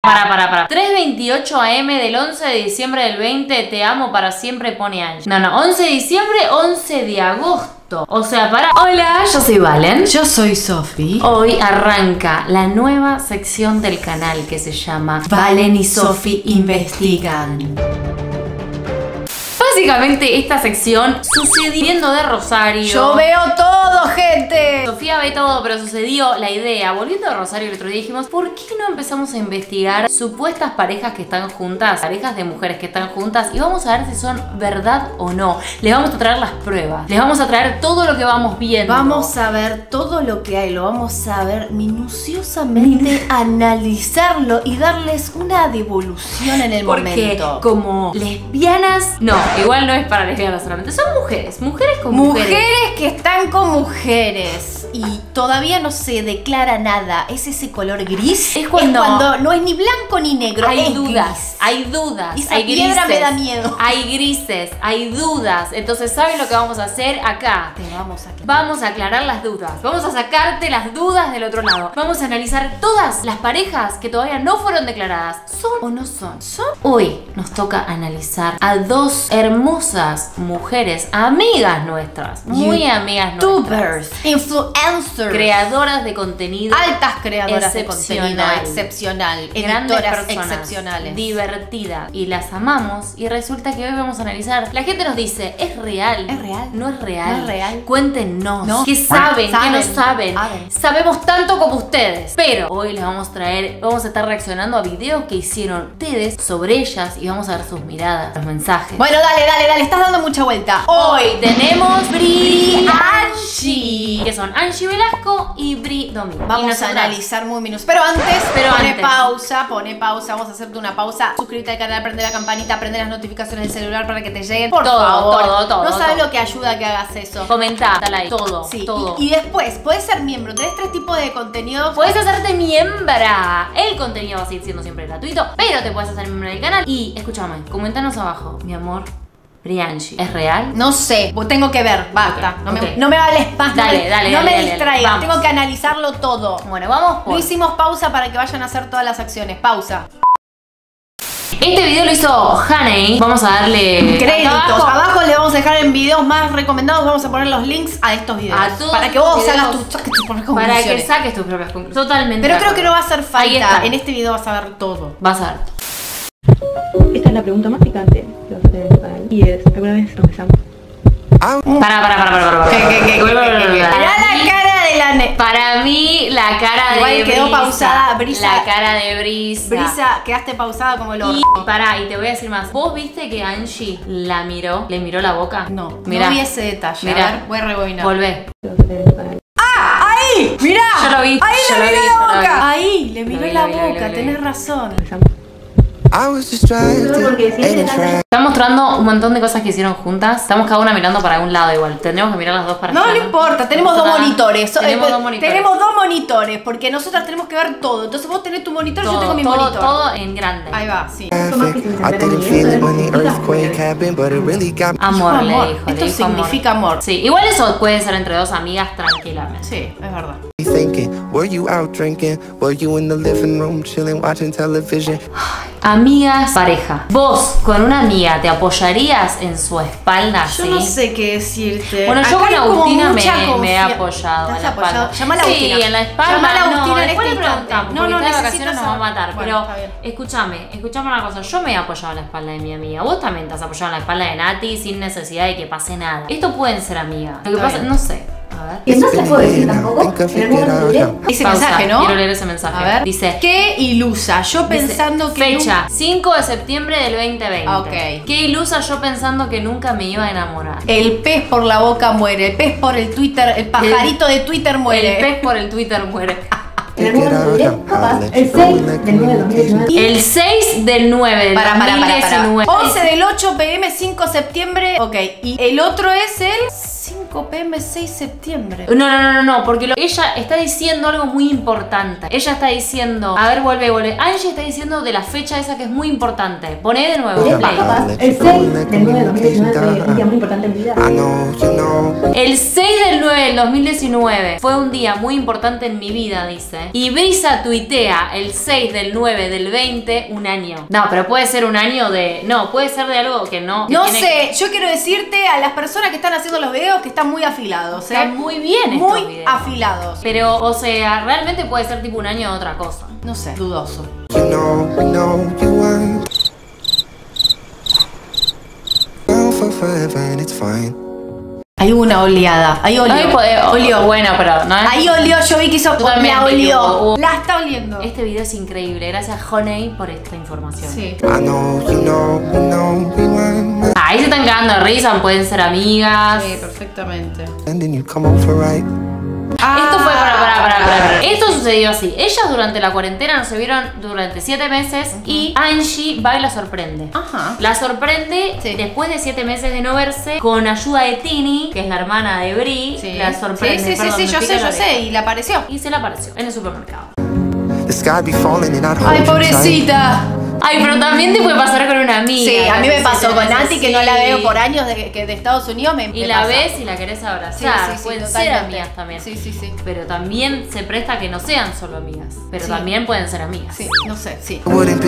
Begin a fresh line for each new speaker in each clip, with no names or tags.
Para. 3:28 AM del 11 de diciembre del 20, te amo para siempre, pone Angie. No, 11 de diciembre, 11 de agosto. O sea, para... Hola, yo soy Valen.
Yo soy Sofi.
Hoy arranca la nueva sección del canal que se llama
Valen y Sofi investigan.
Básicamente esta sección sucediendo de Rosario.
Yo veo todo, gente.
Sofía ve todo, pero sucedió la idea. Volviendo de Rosario el otro día dijimos, ¿por qué no empezamos a investigar supuestas parejas que están juntas? Parejas de mujeres que están juntas. Y vamos a ver si son verdad o no. Les vamos a traer las pruebas. Les vamos a traer todo lo que vamos viendo.
Vamos a ver todo lo que hay. Lo vamos a ver minuciosamente, analizarlo y darles una devolución en el momento.
Porque como lesbianas... No, igual no es para lesbianas solamente. Son mujeres. Mujeres con mujeres.
Mujeres que están con mujeres. Y todavía no se declara nada. Es ese color gris.
Es cuando
no es ni blanco ni negro.
Hay dudas. Hay dudas.
Esa
hay
piedra
grises.
me da miedo.
Hay grises. Hay dudas. Entonces, ¿saben lo que vamos a hacer acá?
Te vamos a aclarar.
Vamos a aclarar las dudas. Vamos a sacarte las dudas del otro lado. Vamos a analizar todas las parejas que todavía no fueron declaradas. ¿Son o no son? ¿Son? Hoy nos toca analizar a dos hermosas mujeres, amigas nuestras. Muy amigas nuestras.
YouTubers, influencers,
creadoras de contenido.
Altas creadoras de contenido. Excepcional.
Grandes
Editoras
personas.
Excepcionales.
Divertidas. Y las amamos. Y resulta que hoy vamos a analizar. La gente nos dice, ¿es real?
¿Es real?
¿No es real?
¿No es real?
Cuéntenos.
No.
¿Qué saben? ¿Qué no saben?
Saben.
Sabemos tanto como ustedes. Pero hoy les vamos a traer, vamos a estar reaccionando a videos que hicieron ustedes sobre ellas. Y vamos a ver sus miradas, los mensajes.
Bueno, dale. Estás dando mucha vuelta.
Hoy tenemos Bri Angie, que son Angie Velasco y Bri Domingo.
Vamos a analizar muy minutos. Pero antes, pone pausa. Vamos a hacerte una pausa. Suscríbete al canal, prende la campanita, prende las notificaciones del celular para que te lleguen. Por favor.
Todo.
No sabes lo que ayuda a que hagas eso.
Comenta, dale ahí. Todo.
Sí.
Todo.
Y después, puedes ser miembro. Tenés 3 tipos de contenidos.
Puedes hacerte miembra. El contenido va a seguir siendo siempre gratuito, pero te puedes hacer miembro del canal. Y escúchame, comentanos abajo, mi amor. Bri Angie, ¿es real?
No sé, tengo que ver, basta.
Okay,
no me vales más. No me distraigas, tengo que analizarlo todo.
Bueno, vamos por...
No hicimos pausa para que vayan a hacer todas las acciones. Pausa.
Este video lo hizo Haney. Vamos a darle
créditos. Abajo le vamos a dejar en videos más recomendados. Vamos a poner los links a estos videos.
A todos
para que vos saques tus propias conclusiones.
Para que saques tus propias conclusiones. Totalmente.
Pero creo que no va a hacer falta. En este video vas a ver todo.
Vas a ver.
Esta es la pregunta más picante que vas a tener en tu canal. Y es, ¿alguna vez nos besamos?
Para.
Mirá la cara de la
Para mí, la cara de
Brisa. Quedó pausada, Brisa.
La cara de Brisa.
Brisa, quedaste pausada como el horno.
Y te voy a decir más. ¿Vos viste que Angie la miró? ¿Le miró la boca?
No,
mirá.
no vi ese detalle.
Mirá.
A ver, voy a rebobinar.
Volvé.
¡Ahí! ¡Mirá!
Yo lo vi.
Ahí
yo
le miró la boca.
vi.
Ahí le miró la boca. Tenés razón.
Está mostrando un montón de cosas que hicieron juntas. Estamos cada una mirando para un lado igual. Tendríamos que mirar las dos para allá.
No importa, tenemos dos monitores.
Tenemos dos monitores.
Tenemos 2 monitores, porque nosotras tenemos que ver todo. Entonces vos tenés tu monitor, yo tengo mi monitor.
Todo en grande.
Ahí va, sí.
Amor, le dijo.
Esto significa amor.
Sí, igual eso puede ser entre dos amigas tranquilamente.
Sí, es verdad.
Amigas, pareja. Vos con una amiga te apoyarías en su espalda.
Yo no sé qué decirte.
Bueno, yo con Agustina me he
¿Te
apoyado en
has
la espalda.
apoyado? Llama a la Agustina.
Sí, en la espalda.
Llama a la Agustina
no,
en
después
este
le preguntamos.
instante.
No,
necesito
vacaciones nos va a matar.
Bueno,
pero escúchame una cosa. Yo me he apoyado en la espalda de mi amiga. Vos también te has apoyado en la espalda de Nati sin necesidad de que pase nada. Esto pueden ser amigas. Lo que pasa, no sé. A ver.
Y no se las puedo decir tampoco.
Ese
Pausa,
mensaje, ¿no?
Quiero leer ese mensaje.
A ver.
Dice:
qué ilusa. Yo pensando que.
Fecha 5 de septiembre del 2020.
Ok.
Qué ilusa yo pensando que nunca me iba a enamorar.
El pez por la boca muere. El pez por el Twitter. El pajarito de Twitter muere.
El pez por el Twitter muere.
El 6 del 9 del 2019.
El 6 del 9 del 2019.
11 del 8 pm, 5 de septiembre. Ok. Y el otro es el 5 5 PM 6 septiembre.
No, porque ella está diciendo algo muy importante. Ella está diciendo, a ver, vuelve. Angie está diciendo de la fecha esa que es muy importante. Poné de nuevo.
El 6 del 9 de 2019 fue un día muy importante en mi vida.
El 6 del 9 del 2019 fue un día muy importante en mi vida, dice. Y Brisa tuitea el 6 del 9 del 20 un año. No, pero puede ser un año de... No, puede ser de algo que no...
No sé, yo quiero decirte a las personas que están haciendo los videos que están muy afilados,
Están muy bien estos
muy
videos.
afilados.
Pero, o sea, realmente puede ser tipo un año de otra cosa.
No sé, dudoso. Hay una oleada. Ahí olió.
Olió. Bueno, pero no es...
Ahí olió, yo vi que hizo... La olió.
Hubo.
La está oliendo.
Este video es increíble. Gracias, Honey, por esta información.
Sí.
Ahí se están cagando de risa, pueden ser amigas.
Sí, perfectamente.
Esto fue para. Esto sucedió así. Ellas durante la cuarentena no se vieron durante 7 meses y Angie va y la sorprende.
Ajá.
La sorprende después de 7 meses de no verse con ayuda de Tini, que es la hermana de Bri.
Sí.
La sorprende.
Sí, yo sé. Y le apareció.
Y se le apareció en el supermercado.
Ay, pobrecita.
Ay, pero también te puede pasar con una amiga.
Sí, a mí me pasó con Nati,
Nati
que no la veo por años de Estados Unidos.
Y la ves y la querés abrazar.
Sí,
pueden ser
totalmente.
amigas también.
Sí.
Pero también se presta a que no sean solo amigas. Pero
Sí.
también pueden ser amigas.
Sí, no sé, sí.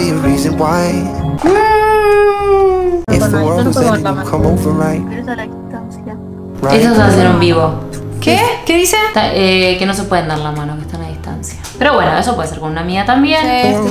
Pero a la distancia.
Eso es hacer un vivo.
¿Qué? ¿Qué dice?
Que no se pueden dar la mano, que están a distancia. Pero bueno, eso puede ser con una amiga también.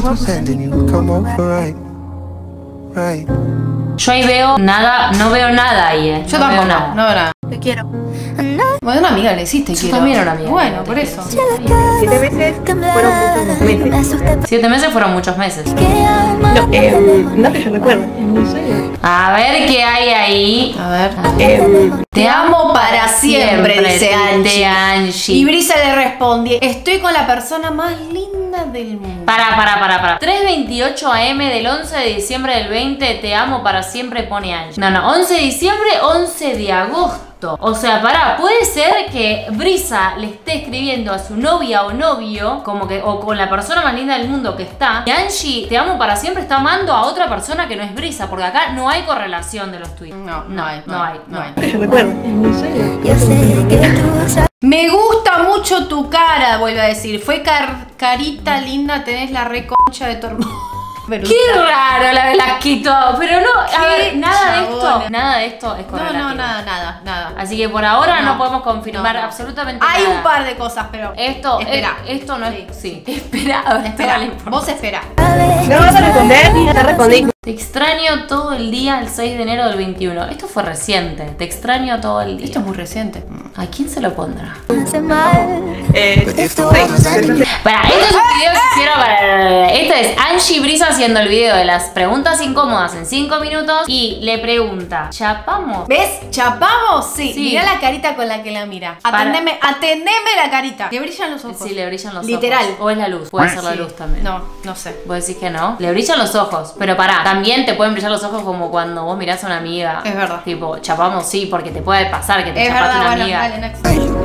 Yo ahí veo nada, no veo nada ahí,
Yo
no
tampoco,
veo nada.
no veo nada.
Te quiero.
Bueno, una amiga le hiciste,
Yo
quiero.
también era una amiga.
Bueno, por eso.
7 meses fueron muchos meses.
7 meses fueron muchos meses.
No que yo recuerdo. En mi sueño.
A ver qué hay ahí.
A ver.
Te
amo para siempre, dice
Angie.
Y Brisa le responde: estoy con la persona más linda del mundo.
Para. 3:28 AM del 11 de diciembre del 20, te amo para siempre, pone Angie. No, 11 de diciembre, 11 de agosto. O sea, puede ser que Brisa le esté escribiendo a su novia o novio, como que, o con la persona más linda del mundo que está, y Angie, te amo para siempre, está amando a otra persona que no es Brisa, porque acá no hay correlación de los tweets.
No hay.
Que yo recuerdo. En mi sueño.
Me gusta mucho tu cara, vuelve a decir. Fue carita linda, tenés la reconcha de tu hermano.
Qué raro la Velasquito, pero no, a ver, nada de esto es correlativo.
No, nada.
Así que por ahora no podemos confirmar absolutamente nada.
Hay un par de cosas, pero
esto no es. Sí. Espera.
Vos espera.
No vas a responder, ya respondí.
Te extraño todo el día el 6 de enero del 21. Esto fue reciente. Te extraño todo el día.
Esto es muy reciente.
¿A quién se lo pondrá?
Este
esto es un video que hicieron para... Esto es Angie Brisa haciendo el video de las preguntas incómodas en 5 minutos y le pregunta, ¿chapamos?
¿Ves? ¿Chapamos? Sí.
Sí.
Mirá la carita con la que la mira. Atendeme la carita. Le brillan los ojos.
Sí, le brillan los
Literal.
ojos. O es la luz. Puede ser la luz también.
No sé.
Vos decís que no. Le brillan los ojos. Pero pará, también te pueden brillar los ojos como cuando vos mirás a una amiga.
Es verdad.
Tipo, chapamos, sí, porque te puede pasar que te
Es
chapaste
verdad,
una
bueno,
amiga.
dale, next.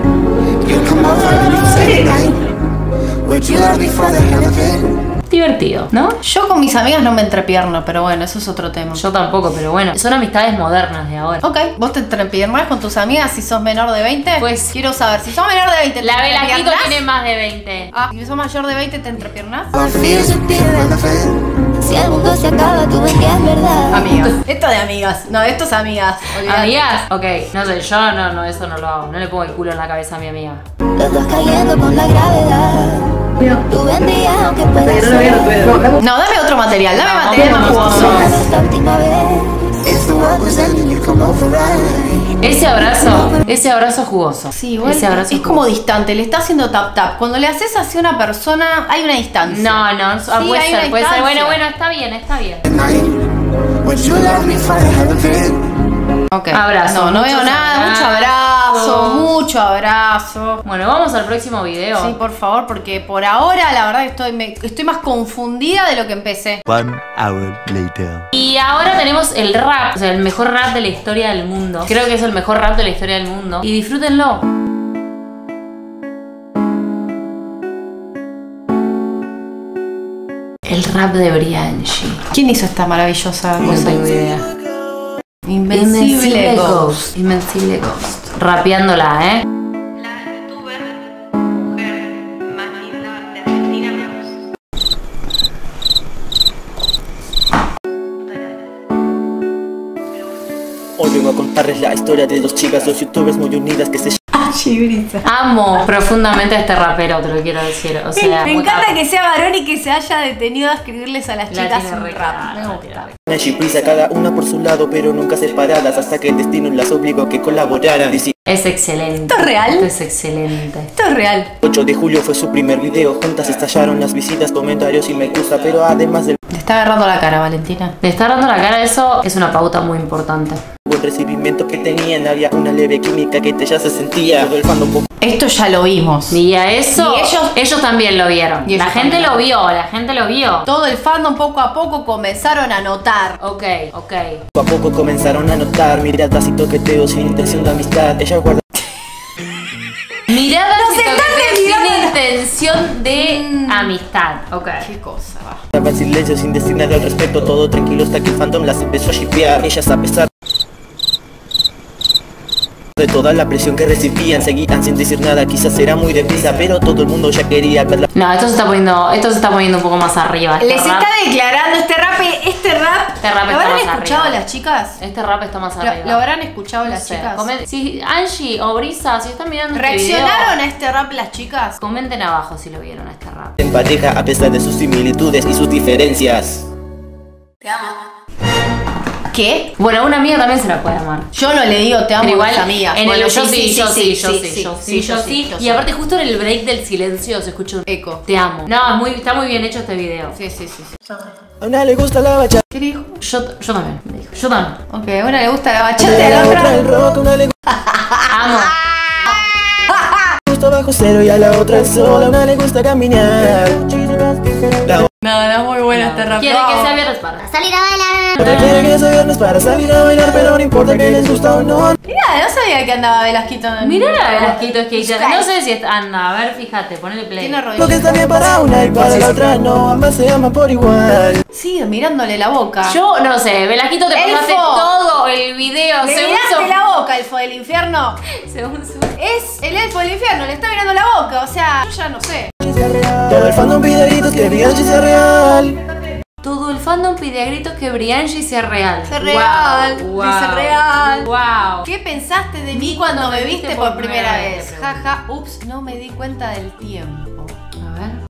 Divertido, ¿no?
Yo con mis amigas no me entrepierno, pero bueno, eso es otro tema.
Yo tampoco, pero bueno, son amistades modernas de ahora.
Ok, ¿vos te entrepiernas con tus amigas si sos menor de 20?
Pues-
quiero saber, si sos menor de 20, ¿te
La Velasquito
entrepiernas?
tiene más de 20.
Ah, si sos mayor de 20, ¿te entrepiernas?
Si el mundo se acaba, tú ves que es verdad.
Amigas. Esto de amigas. No, esto es amigas. Olvidate.
¿Amigas? Ok, no sé, yo no, eso no lo hago. No le pongo el culo en la cabeza a mi amiga.
Los dos cayendo con la gravedad. Tú vendrías aunque pueda
Yo no lo veo,
ser.
no puedo.
No, dame otro material, dame
No,
material más
vamos,
jugoso.
vamos.
Esta última vez.
Ese abrazo jugoso.
Sí, igual
Ese abrazo
es como
jugoso.
distante, le está haciendo tap tap. Cuando le haces así a una persona, hay una distancia.
No,
Sí,
puede
hay
ser,
una
puede ser.
distancia.
Bueno, está bien.
Ok.
Abrazo,
No veo
muchos
nada, mucho
abrazos.
abrazo. mucho abrazo.
Bueno, vamos al próximo video.
Sí, por favor, porque por ahora la verdad que estoy más confundida de lo que empecé.
1 hour later.
Y ahora tenemos el rap, o sea, el mejor rap de la historia del mundo. Creo que es el mejor rap de la historia del mundo. Y disfrútenlo. El rap de Brianchi.
¿Quién hizo esta maravillosa
No
cosa?
tengo idea.
Invencible Ghost.
Invencible Ghost. Rapeándola, ¿eh?
La youtuber mujer más linda de Argentina.
Hoy vengo a contarles la historia de dos chicas, dos youtubers muy unidas que se
Amo profundamente a este rapero, te lo quiero decir. O sea,
Me encanta que sea varón y que se haya detenido a escribirles a las chicas
tiene
un
re
rap.
clara,
Me
la
gusta.
tiene re-
llaman Shipprisa, cada una por su lado, pero nunca separadas, hasta que el destino las obligó a que colaboraran.
Es excelente.
¿Esto es real?
Esto es excelente.
Esto es real.
8 de julio fue su primer video, juntas estallaron las visitas, comentarios y me gusta, pero además del
Te está agarrando la cara, Valentina.
De estar dando la cara, eso es una pauta muy importante.
buen recibimiento que tenían, había una leve química que ya se sentía. Todo el fandom poco
Esto ya lo vimos.
Y a eso,
Y ellos
también lo vieron.
Y
La
ellos
gente
también.
lo vio, la gente lo vio.
Todo el fandom poco a poco comenzaron a notar.
Ok.
a poco comenzaron a notar miradas y toqueteos sin intención de amistad. Ella guarda
Miradas y
están
toqueteos
mirando.
sin intención de amistad. Ok.
Qué cosa, va.
estaba en silencio sin decir nada al respecto, todo tranquilo hasta que el fandom las empezó a shippear. Ellas, a pesar de toda la presión que recibían, seguían sin decir nada. Quizás era muy deprisa, pero todo el mundo ya quería verla.
No, esto se está poniendo un poco más arriba.
Les
Este rap-
está declarando este rap
Este rap
¿Lo
está
habrán
más
escuchado
arriba.
las chicas?
Este rap está más arriba.
¿Lo habrán escuchado
No
las
sé.
chicas?
Si Angie o Brisa, si están mirando este
¿Reaccionaron
video,
a este rap las chicas?
comenten abajo si lo vieron a este rap.
En pareja a pesar de sus similitudes y sus diferencias.
¿Qué?
Bueno, a una amiga también se la puede amar.
Yo no le digo te amo
Pero
a
igual,
mis amigas.
en
Bueno,
el yo sí.
yo
Y aparte justo en el break del silencio se escucha un
Eco.
te amo. No, está muy bien hecho este video.
Sí.
A una le gusta la bachata,
¿Qué dijo?
Yo también, me dijo. Yo también.
Ok, a una le gusta la bachata y
a
a
la
la
otra
otra.
el rock, a una le
Amo.
gusta bajo cero y a la otra el sol, a una le gusta caminar. La
No, muy bueno este rap.
Quiere que sea viernes para
Salir a bailar.
otra quiere que sea viernes para salir a bailar, pero no importa que les gusta o no.
Mira, no sabía que andaba Velasquito en...
Mirá la Velasquito Skater. No sé si anda, a ver, fíjate, ponele play.
Tiene
Lo que
rodillas.
está bien para una y para la otra no, ambas se aman por igual.
Sigue mirándole la boca.
Yo no sé, Velasquito te
Elfo.
pasaste todo el video
¿Le
según
miraste la boca, elfo del infierno?
según su...
Es el elfo del infierno, le está mirando la boca. O sea, yo ya no sé.
Todo el fandom pide gritos que Brianchi sea real.
Todo el fandom pide a gritos que Brianchi sea real.
Sea real,
Wow,
dice real.
Wow.
¿Qué pensaste de mí cuando me viste por primera vez? Jaja, ups, no me di cuenta del tiempo.
A ver.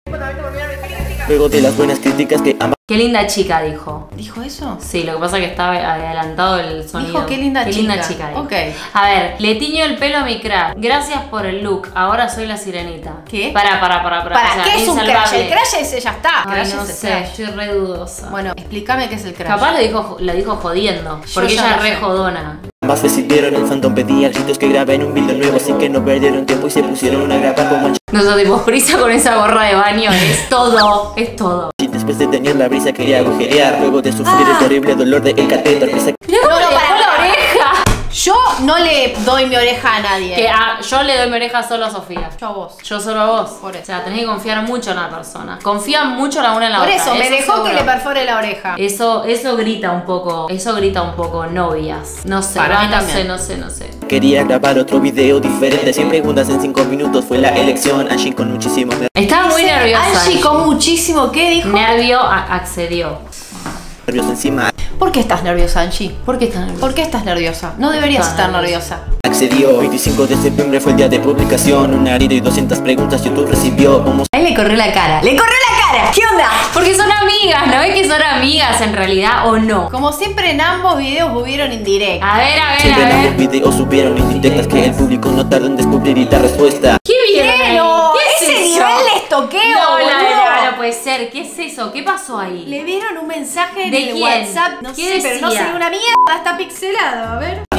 Luego de las buenas críticas que ama
Qué linda chica, dijo.
¿Dijo eso?
Sí, lo que pasa es que estaba adelantado el sonido.
Dijo, qué linda chica.
dijo.
Ok.
A ver, le tiño el pelo a mi crush. Gracias por el look. Ahora soy la sirenita.
¿Qué?
Para.
¿Para
O sea,
qué es un crash?
insalvable.
El crash es ya está.
Ay,
Crash
no
es el
sé,
crash.
estoy re dudosa.
Bueno, explícame qué es el crash.
Capaz lo dijo jodiendo. Porque
ya
ella
no
es re
sé.
jodona.
ambas decidieron, el fandom pedía gritos que graben un video nuevo, así que no perdieron tiempo y se pusieron a grabar como
No sé, tipo, Brisa con esa gorra de baño es todo. Es todo.
y después de tener la brisa quería agujerear, luego de sufrir el terrible dolor del catéter, Brisa
Mirá cómo
No,
le dejó
para.
la oreja.
Yo no le doy mi oreja a nadie.
Yo le doy mi oreja solo a Sofía.
Yo a vos.
Yo solo a vos.
Por eso.
O sea, tenés que confiar mucho en la persona. Confían mucho la una en la
Por
otra.
eso, me dejó
seguro.
que le perfore la oreja.
Eso grita un poco. Eso grita un poco novias. No sé,
Para mí
no
también.
sé.
quería grabar otro video diferente, 100 preguntas en 5 minutos fue la elección, Angie con muchísimos
Estaba muy
Dice,
nerviosa.
Angie con muchísimo, ¿qué dijo?
Accedió.
nervios encima,
¿Por qué estás nerviosa, Angie?
¿Por qué está nerviosa?
¿Por qué estás nerviosa? No deberías
Estás
estar
nerviosa.
nerviosa.
accedió, 25 de septiembre fue el día de publicación, una herida y 200 preguntas YouTube recibió, como
A él le corrió la cara. ¡Le corrió la cara! ¿Qué onda?
Porque son amigas, ¿no ves que son amigas en realidad o no?
Como siempre en ambos videos hubieron indirectas.
A ver.
siempre en ambos videos subieron indirectas que el público no tardó en descubrir y dar respuesta.
¿Qué vieron ahí?
No,
¿Qué es
ese
eso?
nivel de estoqueo,
No,
boludo.
no puede ser. ¿Qué es eso? ¿Qué pasó ahí?
Le dieron un mensaje
¿De
en el
quién?
WhatsApp. No
¿Qué
sé, pero no
decía?
se ve una mierda. Está pixelado, a ver.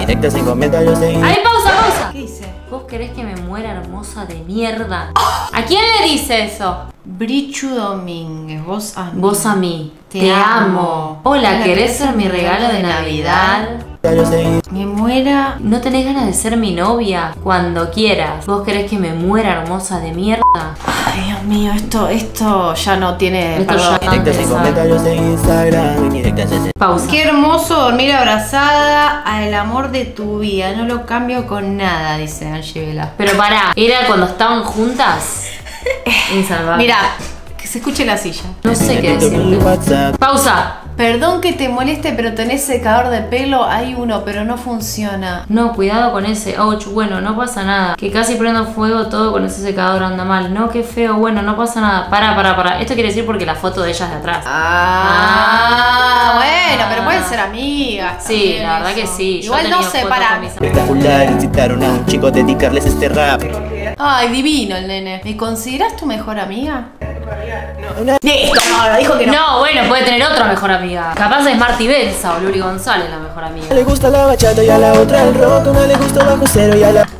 Indirectas en comentarios de
¡Ahí, pausa!
¿Qué dice?
¿Vos querés que me muera hermosa de mierda? ¿A quién le dice eso?
Brichu Domínguez, vos a mí.
Vos a mí. Te amo. Hola, ¿querés ser mi regalo de Navidad?
Me muera.
¿No tenés ganas de ser mi novia? Cuando quieras. ¿Vos querés que me muera hermosa de mierda?
Ay, Dios mío, esto ya no tiene
Esto
perdón.
ya-
Directas en comentarios de Instagram. Indirectas en
Pausa.
Qué hermoso dormir abrazada al amor de tu vida. No lo cambio con nada, dice Angie Vela.
Pero pará, ¿era cuando estaban juntas? Insalvable.
Mira, que se escuche la silla.
No sé qué
mi
decirte.
WhatsApp.
Pausa.
Perdón que te moleste, pero tenés secador de pelo. Hay uno, pero no funciona.
No, cuidado con ese. Ouch, bueno, no pasa nada. Que casi prendo fuego todo con ese secador anda mal. No, qué feo, bueno, no pasa nada. Para. Esto quiere decir porque la foto de ella es de atrás.
Bueno, pero pueden ser amigas.
Sí,
también
la verdad
eso.
que sí. Yo
Igual
he
no
tenido
sé,
fotos
para.
con mis amigas.
Espectacular, incitaron a un chico a dedicarles este rap.
Ay, divino el nene. ¿Me consideras tu mejor amiga? Listo, no, dijo que no.
No, bueno, puede tener otra mejor amiga. Capaz es Marty Benza o Luli González la mejor amiga.
Le gusta la bachata y a la otra el rock. Una le gusta bajo cero y a la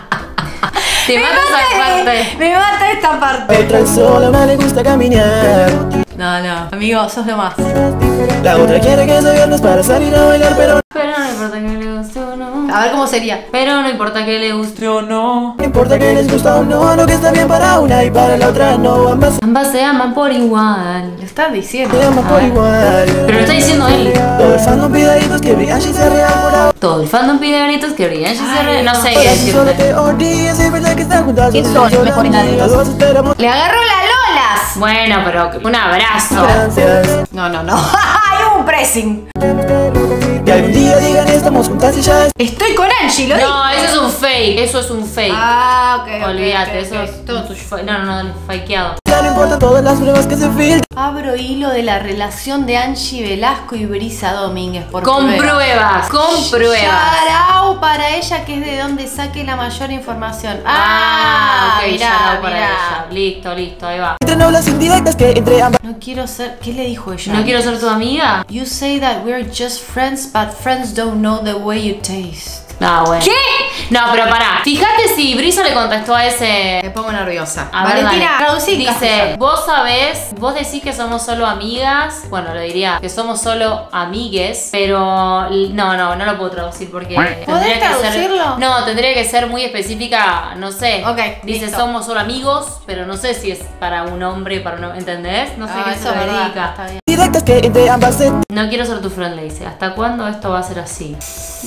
Te mata esa parte.
Me mata esta parte.
otra el sol. A una le gusta caminar.
No, amigo, sos lo más.
La otra quiere que sea viernes para salir a bailar, pero
Pero no importa que le guste o no.
A ver cómo sería.
Pero no importa que le guste o no.
no importa que les gusta o no. Lo que está bien para una y para la otra no. Ambas
Ambas se aman por igual.
Lo estás diciendo.
se aman por igual.
Pero lo está diciendo él.
Todo el fandom pidaditos que brillan y se real por ahora.
Todo el fandom pide bonitos que brillan. No sé qué
Ahora sí solo
decirte.
te odias, es verdad que están juntas.
¿Quién son? Mejor nadie.
Todos esperamos
Le agarró la Lolas.
Bueno, pero un abrazo.
gracias.
No. Hay un pressing.
Que algún día digan estamos juntas y ya
Estoy con Angie, lo
No, eso es un fake. Eso es un fake.
Ah, ok.
Olvídate, eso es
todo
un no, fakeado.
ya no importa todas las pruebas que se filtran.
Abro hilo de la relación de Angie Velasco y Brisa Domínguez. Por
Con pruebas, con pruebas.
Shout para ella, que es de donde saque la mayor información.
Ok,
mirá,
shout out para
mirá.
ella. Listo, ahí va.
Entre novelas indirectas que entre ambas
No quiero ser. ¿Qué le dijo ella?
¿No quiero ser tu amiga?
You say that we're just friends, but friends don't know the way you taste.
No, bueno. ¿Qué? No, pero pará. Fíjate si Brisa le contestó a ese.
Me pongo nerviosa.
A ver,
Valentina,
dale.
traducí.
Dice, vos sabés, vos decís que somos solo amigas. Bueno, le diría que somos solo amigues. Pero no lo puedo traducir porque
¿Podés traducirlo?
No, tendría que ser muy específica, no sé.
Ok,
Dice,
listo.
somos solo amigos, pero no sé si es para un hombre, para un ¿entendés? No sé qué
eso
se
es verdad.
dedica.
Está bien.
directas que entre ambas se
No quiero ser tu friend, le dice. ¿Hasta cuándo esto va a ser así?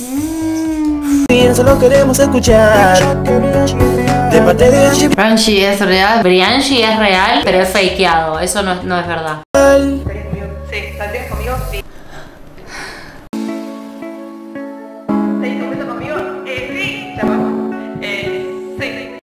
tienen, solo queremos escuchar. De parte de Angie
Angie es real.
Brianchi es real, pero es fakeado. Eso no es verdad.
Sí, ¿saldrías conmigo? Sí. ¿Seguís un beso conmigo? Sí. Ya vamos. Sí.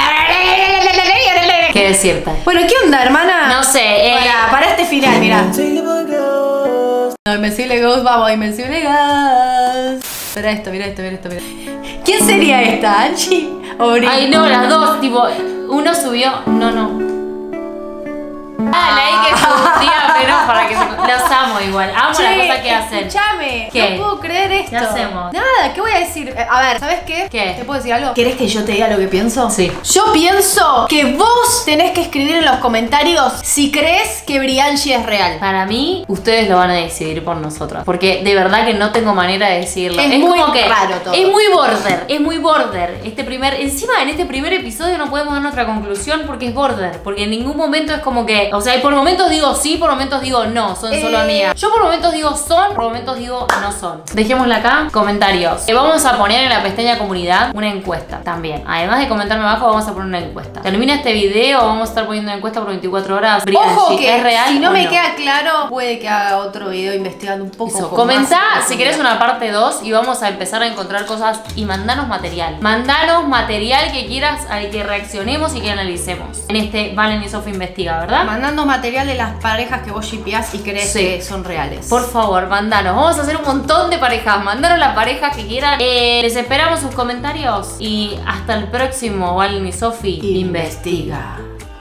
¿Qué decirte?
Bueno, ¿qué onda, hermana?
No sé,
Para este final, mira. No, Invencible Ghost, vamos, Invencible Ghost. Mira esto. ¿Quién sería esta, Angie o Bri?
Ay, no, las dos, tipo, uno subió. No. Ah, leí que subía menos para que se. Los amo igual. Amo
Che,
la cosa que hacen.
Escuchame,
¿Qué?
no puedo creer esto.
¿Qué hacemos?
Nada, ¿qué voy a decir? A ver, ¿sabes qué?
¿Qué?
¿Te puedo decir algo? ¿Querés que yo te diga lo que pienso?
Sí.
Yo pienso que vos tenés que escribir en los comentarios si crees que Brianchi es real.
Para mí, ustedes lo van a decidir por nosotras. Porque de verdad que no tengo manera de decirlo.
Es muy
como que
raro todo.
Es muy border. Encima en este primer episodio no podemos dar nuestra conclusión porque es border. Porque en ningún momento es como que. O sea, por momentos digo sí, por momentos digo no, son solo amigas. Yo por momentos digo son, por momentos digo no son. Dejémosla acá. Comentarios. Vamos a poner en la pestaña comunidad una encuesta también. Además de comentarme abajo, vamos a poner una encuesta. Termina este video, vamos a estar poniendo una encuesta por 24 horas.
Ojo que
¿es real
si no
o
me queda claro, puede que haga otro video investigando un poco.
Eso,
con
comenzá
más
si querés una parte 2 y vamos a empezar a encontrar cosas y mandanos material. Mandanos material que quieras al que reaccionemos y que analicemos. En este Valen y Sofi Investiga, ¿verdad?
Mandando material de las parejas que vos shipeás y crees
Sí.
que son reales.
Por favor, mandanos. Vamos a hacer un montón de parejas. Mandanos las parejas que quieran. Les esperamos sus comentarios. Y hasta el próximo Valen y Sofi
Investiga.